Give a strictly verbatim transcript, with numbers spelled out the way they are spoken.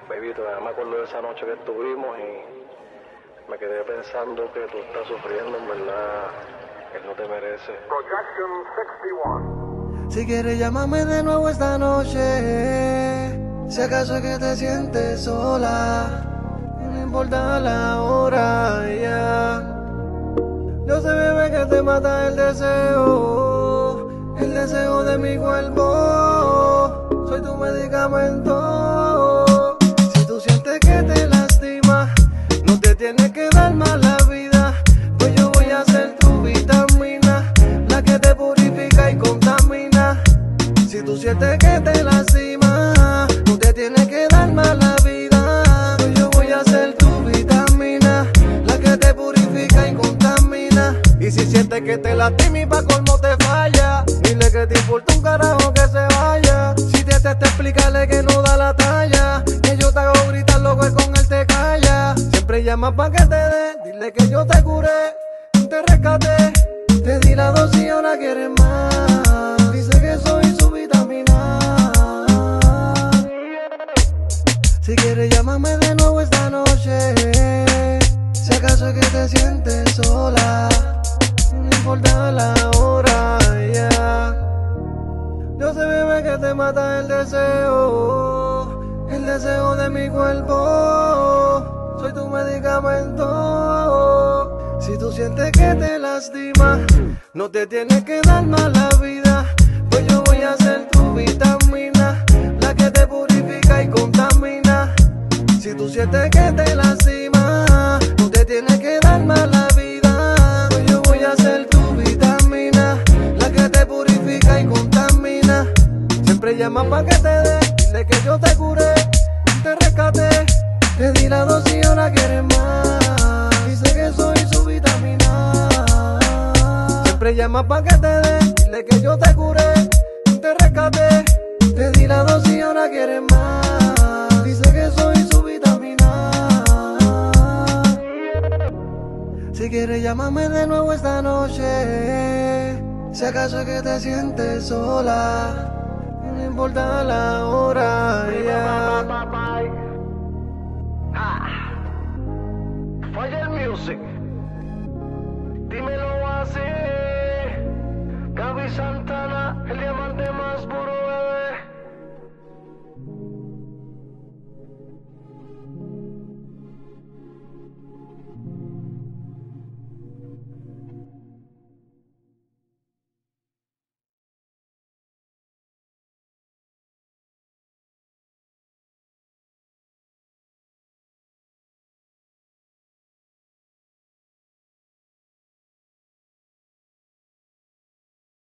Baby, todavía me acuerdo de esa noche que estuvimos y me quedé pensando que tú estás sufriendo, en verdad, él no te merece. Projection sesenta y uno. Si quieres llámame de nuevo esta noche, si acaso es que te sientes sola, no importa la hora, ya. Yeah. Yo sé, bebé, que te mata el deseo, el deseo de mi cuerpo, soy tu medicamento. Si tú sientes que te lastima, no te tienes que dar más la vida, pues yo voy a ser tu vitamina, la que te purifica y contamina. Si tú sientes que te lastima, no te tienes que dar más la vida, pues yo voy a ser tu vitamina, la que te purifica y contamina. Y si sientes que te lastima y pa' colmo te falla, dile que te importa un carajo que se vaya. Si te te, te explícale que no da la talla, que yo te hago gritar loco y con él te calla. Siempre llama pa' que te dé, dile que yo te curé, te rescaté, te di la dosis y ahora quieres más. Dice que soy su vitamina. Si quieres llámame de nuevo esta noche, si acaso es que te sientes sola, no importa la hora, ya. Yeah. Yo sé, bebé, que te mata el deseo, el deseo de mi cuerpo, soy tu medicamento. Si tú sientes que te lastima, no te tienes que dar más la vida, pues yo voy a ser tu vitamina, la que te purifica y contamina. Si tú sientes que te lastima, no te tienes que dar más la vida, pues yo voy a ser tu vitamina, la que te purifica y contamina. Siempre llama pa' que te dé, dile que yo te curé, te rescaté, te di la dosis y ahora quieres más. Dice que soy su vitamina. Siempre llama pa' que te dé, dile que yo te curé, te rescaté, te di la dosis y ahora quieres más. Dice que soy su vitamina. Si quieres llámame de nuevo esta noche, si acaso es que te sientes sola, no importa la hora.